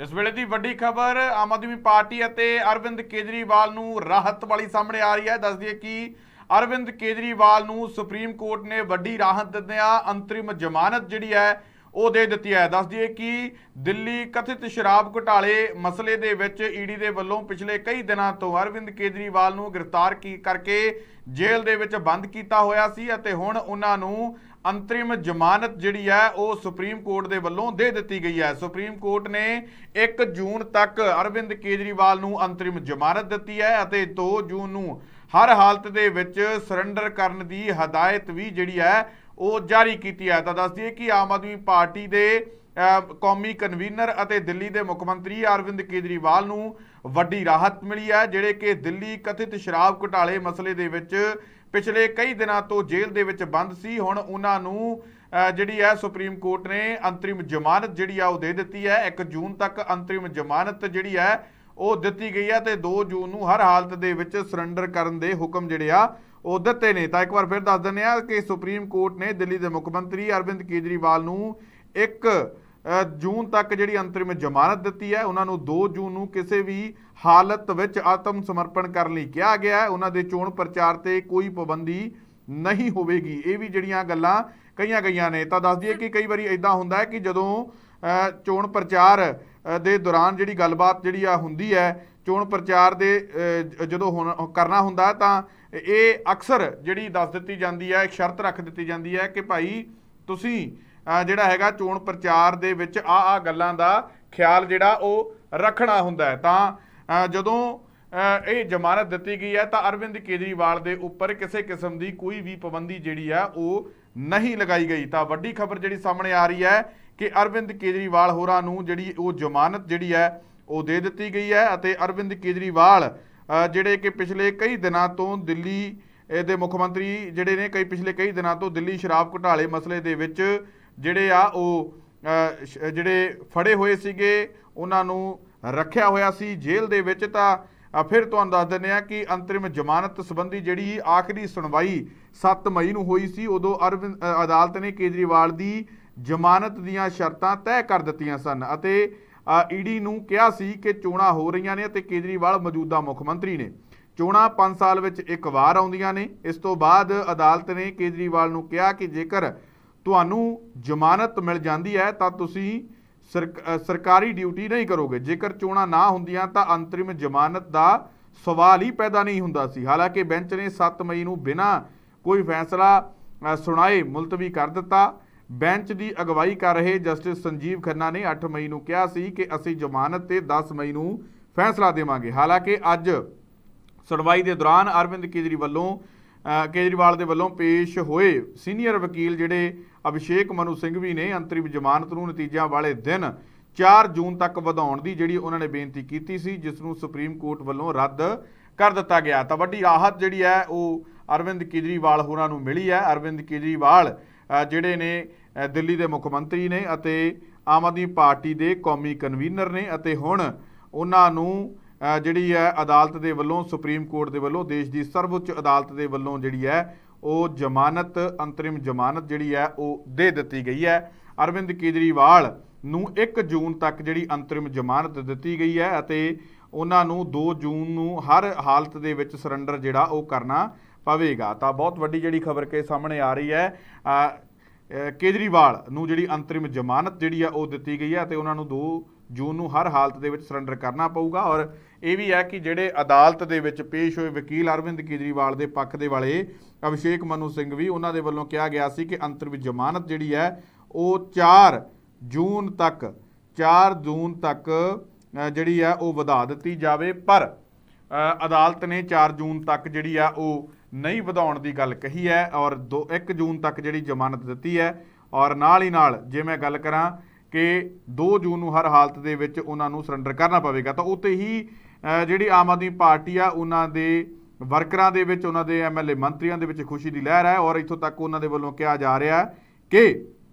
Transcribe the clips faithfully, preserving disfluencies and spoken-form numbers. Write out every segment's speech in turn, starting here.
इस वेले की वड्डी खबर आम आदमी पार्टी ਅਤੇ अरविंद केजरीवाल ਨੂੰ राहत वाली सामने आ रही है। दस दिए कि अरविंद केजरीवाल ਨੂੰ सुप्रीम कोर्ट ने वड्डी राहत दिंदियां अंतरिम जमानत जिहड़ी है ਉਹ ਦੇ ਦਿੱਤੀ ਹੈ। दस दिए कि दिल्ली कथित शराब घोटाले मसले ਦੇ ਵਿੱਚ ईडी ਦੇ ਵੱਲੋਂ ਪਿਛਲੇ ਕਈ ਦਿਨਾਂ ਤੋਂ अरविंद केजरीवाल ਨੂੰ गिरफ्तार की करके जेल ਦੇ ਵਿੱਚ ਬੰਦ ਕੀਤਾ ਹੋਇਆ ਸੀ ਅਤੇ ਹੁਣ ਉਹਨਾਂ ਨੂੰ अंतरिम जमानत जिहड़ी है वो सुप्रीम कोर्ट के वलों दे दी गई है। सुप्रीम कोर्ट ने एक जून तक अरविंद केजरीवाल नूं अंतरिम जमानत दी है और दो जून नूं हर हालत दे विच सरेंडर करने की हदायत भी जिहड़ी है वो जारी की है। तो दस दिए कि आम आदमी पार्टी के कौमी कन्वीनर और दिल्ली के मुख्यमंत्री अरविंद केजरीवाल नूं वड्डी राहत मिली है, जिहड़े कि दिल्ली कथित शराब घोटाले मसले दे विच पिछले कई दिनों तो जेल दे विच बंद सी। हुण उन्हां नूं जिहड़ी है सुप्रीम कोर्ट ने अंतरिम जमानत जिहड़ी है वो दे दी है। एक जून तक अंतरिम जमानत जिहड़ी है वो दी गई है तो दो जून नूं हर हालत दे विच सरेंडर करन दे हुक्म जिहड़े आ वो दिते ने। तो एक बार फिर दस दिंदे आ कि सुप्रीम कोर्ट ने दिल्ली के मुख्यमंत्री अरविंद केजरीवाल नूं एक जून तक जिहड़ी अंतरिम जमानत दी है, उन्होंने दो जून नूं किसी भी हालत विच आत्म समर्पण करने लई कहा गया है। उन्होंने चोण प्रचार से कोई पाबंदी नहीं होगी। ये भी जिहड़ियां गल्लां कईयां गईयां ने। तो दस दिए कि कई बारी इदां हुंदा है कि जदों चोण प्रचार दे दौरान जिहड़ी गलबात जिहड़ी आ हुंदी है, चोण प्रचार दे जदों हुण करना हुंदा है तां ये अक्सर जिहड़ी दस दित्ती जांदी है, एक शर्त रख दित्ती जांदी है कि भाई तुसीं जिहड़ा हैगा चोण प्रचार दे विच आ आ गल्लां दा ख्याल जिहड़ा वो रखना हुंदा है। तां जदों ये जमानत दित्ती गई है तो अरविंद केजरीवाल के उपर किसी किस्म की कोई भी पाबंदी जिहड़ी है वो नहीं लगाई गई। तो वड्डी खबर जिहड़ी सामने आ रही है कि अरविंद केजरीवाल होरां नूं जिहड़ी वो जमानत जिहड़ी है वो दे दित्ती गई है और अरविंद केजरीवाल जिहड़े कि पिछले कई दिनों तो दिल्ली दे मुख्यमंत्री जिहड़े ने कई पिछले कई दिनों तो दिल्ली शराब घोटाले मसले दे विच जिहड़े आ वो जिहड़े फड़े हुए सीगे उन्हां नूं रखिया होया सी जेल दे विच। तां फिर तुहानूं दस दिंदे आ कि अंतरिम जमानत संबंधी जिहड़ी आखिरी सुनवाई सत्त मई नूं होई सी, उदों अरविंद अदालत ने केजरीवाल दी जमानत दीयां शर्तां तय कर दित्तियां सन अते ईडी नूं कहा सी कि चोणां हो रहीआं ने अते केजरीवाल मौजूदा मुख मंत्री ने। चोणां पांच साल विच एक वार आउंदियां ने। इस तों बाद अदालत ने केजरीवाल नूं कहा कि जेकर तुहानूं जमानत मिल जाती है तो तुसीं सर सरकारी ड्यूटी नहीं करोगे, जेकर चोणां ना हुंदियां तां अंतरिम जमानत का सवाल ही पैदा नहीं हुंदा सी। हालांकि बेंच ने सत्त मई नूं बिना कोई फैसला सुनाए मुलतवी कर दिता। बेंच की अगवाई कर रहे जस्टिस संजीव खन्ना ने अठ मई नूं कहा सी कि असीं जमानत ते दस मई नूं फैसला देवांगे। हालांकि अज सुनवाई के दौरान अरविंद केजरीवाल वल्लों केजरीवाल के वलों पेश होए सीनियर वकील जिहड़े अभिषेक मनु सिंह भी ने अंतरिम जमानत नूं नतीजिਆਂ वाले दिन चार जून तक वधाउण दी जिहड़ी उन्होंने बेनती की सी, जिसनूं सुप्रीम कोर्ट वलों रद्द कर दिता गया। तो वड्डी राहत जिहड़ी है वो अरविंद केजरीवाल होरां नूं मिली है। अरविंद केजरीवाल जिहड़े ने दिल्ली के मुख्यमंत्री ने अते आम आदमी पार्टी के कौमी कन्वीनर ने अते हुण उन्हां नूं जिहड़ी है अदालत के वलों सुप्रीम कोर्ट के वलों देश की सर्वोच्च अदालत के वलों जिहड़ी है वो जमानत अंतरिम जमानत जिहड़ी है वो दे दी गई है। अरविंद केजरीवाल नूं एक जून तक जिहड़ी अंतरिम जमानत दी गई है अते उन्हां नूं दो जून नूं हर हालत दे विच सरेंडर जिहड़ा वो करना पवेगा। तो बहुत वड्डी जिहड़ी खबर के सामने आ रही है। आ, केजरीवाल नूं जिहड़ी अंतरिम जमानत जिहड़ी है वो दी गई है अते उन्हां नूं दो जून नूं हर हालत दे विच सरेंडर करना पऊगा। और ये भी है कि जिहड़े अदालत दे विच पेश होए वकील अरविंद केजरीवाल के पक्ष दे वाले अभिषेक मनु सिंह भी उन्हां दे वल्लों कहा गया सी कि अंतरिम जमानत जिहड़ी है वो चार जून तक चार जून तक जिहड़ी है वो वधा दित्ती जावे, पर अदालत ने चार जून तक जिहड़ी है वो नहीं वधाउण दी गल कही है और दो एक जून तक जिहड़ी जमानत दित्ती है। और नाल ही नाल जे मैं गल करां कि दो जून नूं हर हालत दे विच उन्हां नूं सरेंडर करना पवेगा। तो उत्ते ही जिहड़ी आम आदमी पार्टी आ उन्हां दे वर्करां दे विच उन्हां दे एम एल ए मंत्रियों दे विच खुशी की लहर है। और इत्थों तक उन्हां दे वल्लों कहा जा रहा है कि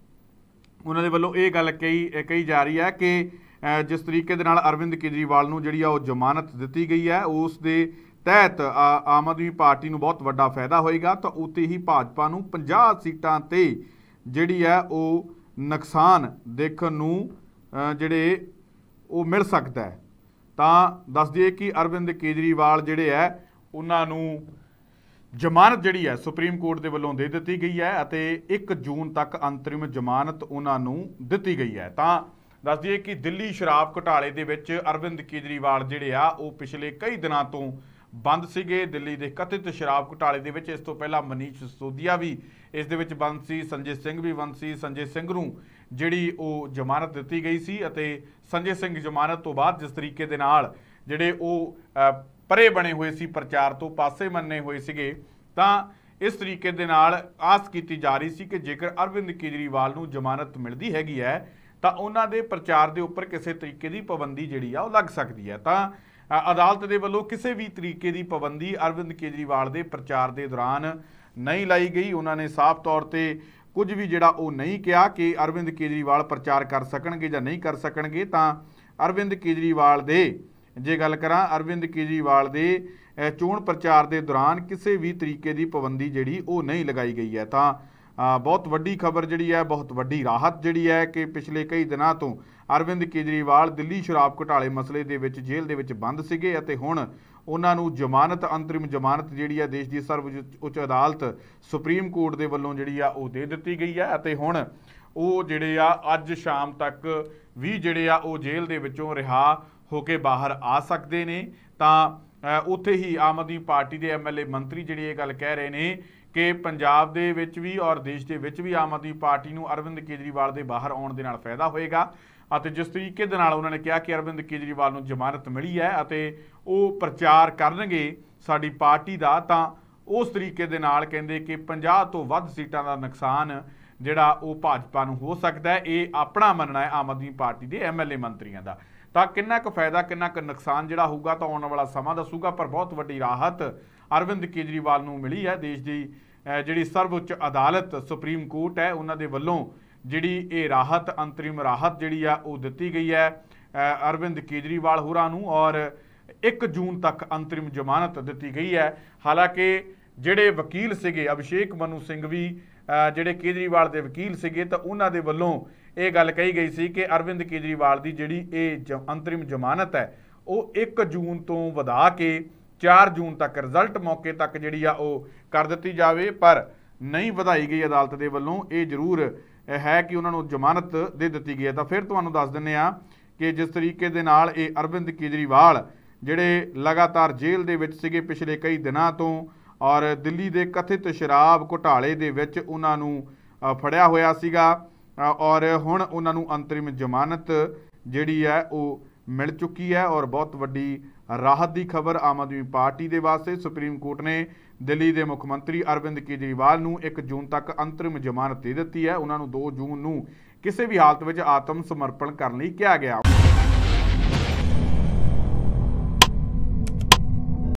उन्हां दे वल्लों ये गल कही कही जा रही है कि जिस तरीके दे नाल अरविंद केजरीवाल नूं जिहड़ी आ वो जमानत दित्ती गई है उस दे तहत आम आदमी पार्टी नूं बहुत वड्डा फायदा होएगा। तो उत्ते ही भाजपा नूं पचास सीटां ते जिहड़ी है वो नुकसान देखण नूं जिहड़े ਉਹ ਮਿਲ ਸਕਦਾ ਹੈ। ਤਾਂ ਦੱਸ ਦਈਏ ਕਿ ਅਰਵਿੰਦ ਕੇਜਰੀਵਾਲ ਜਿਹੜੇ ਹੈ ਉਹਨਾਂ ਨੂੰ ਜ਼ਮਾਨਤ ਜਿਹੜੀ ਹੈ ਸੁਪਰੀਮ ਕੋਰਟ ਦੇ ਵੱਲੋਂ ਦੇ ਦਿੱਤੀ ਗਈ ਹੈ ਅਤੇ ਇੱਕ ਜੂਨ ਤੱਕ ਅੰਤਰਿਮ ਜ਼ਮਾਨਤ ਉਹਨਾਂ ਨੂੰ ਦਿੱਤੀ ਗਈ ਹੈ। ਤਾਂ ਦੱਸ ਦਈਏ ਕਿ ਦਿੱਲੀ ਸ਼ਰਾਬ ਘੁਟਾਲੇ ਦੇ ਵਿੱਚ ਅਰਵਿੰਦ ਕੇਜਰੀਵਾਲ ਜਿਹੜੇ ਆ ਉਹ ਪਿਛਲੇ ਕਈ ਦਿਨਾਂ ਤੋਂ ਬੰਦ ਸੀਗੇ। ਦਿੱਲੀ ਦੇ ਕਥਿਤ ਸ਼ਰਾਬ ਘੁਟਾਲੇ ਦੇ ਵਿੱਚ ਇਸ ਤੋਂ ਪਹਿਲਾਂ ਮਨੀਸ਼ ਸਿਸੋਦੀਆ ਵੀ ਇਸ ਦੇ ਵਿੱਚ ਬੰਦ ਸੀ, ਸੰਜੇ ਸਿੰਘ ਵੀ ਬੰਦ ਸੀ। ਸੰਜੇ ਸਿੰਘ ਨੂੰ ਜਿਹੜੀ ਉਹ ਜ਼ਮਾਨਤ ਦਿੱਤੀ ਗਈ ਸੀ ਅਤੇ ਸੰਜੇ ਸਿੰਘ ਜ਼ਮਾਨਤ ਤੋਂ ਬਾਅਦ ਜਿਸ ਤਰੀਕੇ ਦੇ ਨਾਲ ਜਿਹੜੇ ਉਹ ਪਰੇ ਬਣੇ ਹੋਏ ਸੀ, ਪ੍ਰਚਾਰ ਤੋਂ ਪਾਸੇ ਮੰਨੇ ਹੋਏ ਸੀਗੇ, ਤਾਂ ਇਸ ਤਰੀਕੇ ਦੇ ਨਾਲ ਆਸ ਕੀਤੀ ਜਾ ਰਹੀ ਸੀ ਕਿ ਜੇਕਰ ਅਰਵਿੰਦ ਕੇਜਰੀਵਾਲ ਨੂੰ ਜ਼ਮਾਨਤ ਮਿਲਦੀ ਹੈਗੀ ਹੈ ਤਾਂ ਉਹਨਾਂ ਦੇ ਪ੍ਰਚਾਰ ਦੇ ਉੱਪਰ ਕਿਸੇ ਤਰੀਕੇ ਦੀ ਪਾਬੰਦੀ ਜਿਹੜੀ ਆ ਉਹ ਲੱਗ ਸਕਦੀ ਹੈ। ਤਾਂ ਅਦਾਲਤ ਦੇ ਵੱਲੋਂ ਕਿਸੇ ਵੀ ਤਰੀਕੇ ਦੀ ਪਾਬੰਦੀ ਅਰਵਿੰਦ ਕੇਜਰੀਵਾਲ ਦੇ ਪ੍ਰਚਾਰ ਦੇ ਦੌਰਾਨ ਨਹੀਂ ਲਾਈ ਗਈ। ਉਹਨਾਂ ਨੇ ਸਾਫ਼ ਤੌਰ ਤੇ ਕੁਝ ਵੀ ਜਿਹੜਾ ਉਹ ਨਹੀਂ ਕਿਹਾ ਕਿ ਅਰਵਿੰਦ ਕੇਜਰੀਵਾਲ ਪ੍ਰਚਾਰ ਕਰ ਸਕਣਗੇ ਜਾਂ ਨਹੀਂ ਕਰ ਸਕਣਗੇ। ਤਾਂ ਅਰਵਿੰਦ ਕੇਜਰੀਵਾਲ ਦੇ ਜੇ ਗੱਲ ਕਰਾਂ ਅਰਵਿੰਦ ਕੇਜਰੀਵਾਲ ਦੇ ਚੋਣ ਪ੍ਰਚਾਰ ਦੇ ਦੌਰਾਨ ਕਿਸੇ ਵੀ ਤਰੀਕੇ ਦੀ ਪਾਬੰਦੀ ਜਿਹੜੀ ਉਹ ਨਹੀਂ ਲਗਾਈ ਗਈ ਹੈ। ਤਾਂ ਬਹੁਤ ਵੱਡੀ ਖਬਰ ਜਿਹੜੀ ਹੈ, ਬਹੁਤ ਵੱਡੀ ਰਾਹਤ ਜਿਹੜੀ ਹੈ ਕਿ ਪਿਛਲੇ ਕਈ ਦਿਨਾਂ ਤੋਂ ਅਰਵਿੰਦ ਕੇਜਰੀਵਾਲ ਦਿੱਲੀ ਸ਼ਰਾਬ ਘੁਟਾਲੇ ਮਸਲੇ ਦੇ ਵਿੱਚ ਜੇਲ੍ਹ ਦੇ ਵਿੱਚ ਬੰਦ ਸੀਗੇ ਅਤੇ ਹੁਣ ਉਹਨਾਂ ਨੂੰ ਜ਼ਮਾਨਤ ਅੰਤਰਿਮ ਜ਼ਮਾਨਤ ਜਿਹੜੀ ਹੈ ਦੇਸ਼ ਦੀ ਸਰਵ ਉੱਚ ਅਦਾਲਤ ਸੁਪਰੀਮ ਕੋਰਟ ਦੇ ਵੱਲੋਂ ਜਿਹੜੀ ਆ ਉਹ ਦੇ ਦਿੱਤੀ ਗਈ ਹੈ ਅਤੇ ਹੁਣ ਉਹ ਜਿਹੜੇ ਆ ਅੱਜ ਸ਼ਾਮ ਤੱਕ ਵੀ ਜਿਹੜੇ ਆ ਉਹ ਜੇਲ੍ਹ ਦੇ ਵਿੱਚੋਂ ਰਿਹਾ ਹੋ ਕੇ ਬਾਹਰ ਆ ਸਕਦੇ ਨੇ। ਤਾਂ ਉੱਥੇ ਹੀ ਆਮ ਆਦਮੀ ਪਾਰਟੀ ਦੇ ਐਮ ਐਲ ਏ ਮੰਤਰੀ ਜਿਹੜੀ ਇਹ ਗੱਲ ਕਹਿ ਰਹੇ ਨੇ ਕਿ ਪੰਜਾਬ ਦੇ ਵਿੱਚ ਵੀ ਔਰ ਦੇਸ਼ ਦੇ ਵਿੱਚ ਵੀ ਆਮ ਆਦਮੀ ਪਾਰਟੀ ਨੂੰ ਅਰਵਿੰਦ ਕੇਜਰੀਵਾਲ ਦੇ ਬਾਹਰ ਆਉਣ ਦੇ ਨਾਲ ਫਾਇਦਾ ਹੋਏਗਾ ਅਤੇ ਜਿਸ ਤਰੀਕੇ ਦੇ ਨਾਲ ਉਹਨਾਂ ਨੇ ਕਿਹਾ ਕਿ ਅਰਵਿੰਦ ਕੇਜਰੀਵਾਲ ਨੂੰ ਜ਼ਮਾਨਤ ਮਿਲੀ ਹੈ ਅਤੇ ਉਹ ਪ੍ਰਚਾਰ ਕਰਨਗੇ ਸਾਡੀ ਪਾਰਟੀ ਦਾ, ਤਾਂ ਉਸ ਤਰੀਕੇ ਦੇ ਨਾਲ ਕਹਿੰਦੇ ਕਿ ਪੰਜਾਹ ਤੋਂ ਵੱਧ ਸੀਟਾਂ ਦਾ ਨੁਕਸਾਨ ਜਿਹੜਾ ਉਹ ਭਾਜਪਾ ਨੂੰ ਹੋ ਸਕਦਾ ਹੈ। ਇਹ ਆਪਣਾ ਮੰਨਣਾ ਹੈ ਆਮ ਆਦਮੀ ਪਾਰਟੀ ਦੇ ਐਮ ਐਲ ਏ ਮੰਤਰੀਆਂ ਦਾ। ਤਾਂ ਕਿੰਨਾ ਕੁ ਫਾਇਦਾ ਕਿੰਨਾ ਕੁ ਨੁਕਸਾਨ ਜਿਹੜਾ ਹੋਊਗਾ ਤਾਂ ਆਉਣ ਵਾਲਾ ਸਮਾਂ ਦੱਸੂਗਾ, ਪਰ ਬਹੁਤ ਵੱਡੀ ਰਾਹਤ ਅਰਵਿੰਦ ਕੇਜਰੀਵਾਲ ਨੂੰ ਮਿਲੀ ਹੈ। ਦੇਸ਼ ਦੀ ਜਿਹੜੀ ਸਰਵਉੱਚ ਅਦਾਲਤ ਸੁਪਰੀਮ ਕੋਰਟ ਹੈ ਉਹਨਾਂ ਦੇ ਵੱਲੋਂ ਜਿਹੜੀ ਇਹ ਰਾਹਤ ਅੰਤਰਿਮ ਰਾਹਤ ਜਿਹੜੀ ਆ ਉਹ ਦਿੱਤੀ ਗਈ ਹੈ ਅਰਵਿੰਦ ਕੇਜਰੀਵਾਲ ਹੋਰਾਂ ਨੂੰ ਔਰ ਇੱਕ ਜੂਨ ਤੱਕ ਅੰਤਰਿਮ ਜ਼ਮਾਨਤ ਦਿੱਤੀ ਗਈ ਹੈ। ਹਾਲਾਂਕਿ ਜਿਹੜੇ ਵਕੀਲ ਸੀਗੇ ਅਭਿਸ਼ੇਕ ਮਨੂ ਸਿੰਘ ਵੀ ਜਿਹੜੇ ਕੇਜਰੀਵਾਲ ਦੇ ਵਕੀਲ ਸੀਗੇ ਤਾਂ ਉਹਨਾਂ ਦੇ ਵੱਲੋਂ ਇਹ ਗੱਲ ਕਹੀ ਗਈ ਸੀ ਕਿ ਅਰਵਿੰਦ ਕੇਜਰੀਵਾਲ ਦੀ ਜਿਹੜੀ ਇਹ ਅੰਤਰਿਮ ਜ਼ਮਾਨਤ ਹੈ ਉਹ ਇੱਕ ਜੂਨ ਤੋਂ ਵਧਾ ਕੇ ਚਾਰ ਜੂਨ ਤੱਕ ਰਿਜ਼ਲਟ ਮੌਕੇ ਤੱਕ ਜਿਹੜੀ ਆ ਉਹ ਕਰ ਦਿੱਤੀ ਜਾਵੇ, ਪਰ ਨਹੀਂ ਵਧਾਈ ਗਈ ਅਦਾਲਤ ਦੇ ਵੱਲੋਂ। ਇਹ ਜ਼ਰੂਰ ਹੈ ਕਿ ਉਹਨਾਂ ਨੂੰ ਜ਼ਮਾਨਤ ਦੇ ਦਿੱਤੀ ਗਈ ਹੈ। ਤਾਂ ਫਿਰ ਤੁਹਾਨੂੰ ਦੱਸ ਦਿੰਦੇ ਹਾਂ ਕਿ ਜਿਸ ਤਰੀਕੇ ਦੇ ਨਾਲ ਇਹ ਅਰਵਿੰਦ ਕੇਜਰੀਵਾਲ ਜਿਹੜੇ ਲਗਾਤਾਰ ਜੇਲ੍ਹ ਦੇ ਵਿੱਚ ਸੀਗੇ ਪਿਛਲੇ ਕਈ ਦਿਨਾਂ ਤੋਂ ਔਰ ਦਿੱਲੀ ਦੇ ਕਥਿਤ ਸ਼ਰਾਬ ਘੁਟਾਲੇ ਦੇ ਵਿੱਚ ਉਹਨਾਂ ਨੂੰ ਫੜਿਆ ਹੋਇਆ ਸੀਗਾ ਔਰ ਹੁਣ ਉਹਨਾਂ ਨੂੰ ਅੰਤਰਿਮ ਜ਼ਮਾਨਤ ਜਿਹੜੀ ਹੈ ਉਹ ਮਿਲ ਚੁੱਕੀ ਹੈ ਔਰ ਬਹੁਤ ਵੱਡੀ ਰਾਹਤ ਦੀ ਖਬਰ ਆਮ ਆਦਮੀ ਪਾਰਟੀ ਦੇ ਵਾਸਤੇ। ਸੁਪਰੀਮ ਕੋਰਟ ਨੇ ਦਿੱਲੀ ਦੇ ਮੁੱਖ ਮੰਤਰੀ ਅਰਵਿੰਦ ਕੇਜਰੀਵਾਲ ਨੂੰ ਇੱਕ ਜੂਨ ਤੱਕ ਅੰਤਰਿਮ ਜ਼ਮਾਨਤ ਦੇ ਦਿੱਤੀ ਹੈ। ਉਹਨਾਂ ਨੂੰ ਦੋ ਜੂਨ ਨੂੰ ਕਿਸੇ ਵੀ ਹਾਲਤ ਵਿੱਚ ਆਤਮ ਸਮਰਪਣ ਕਰਨ ਲਈ ਕਿਹਾ ਗਿਆ।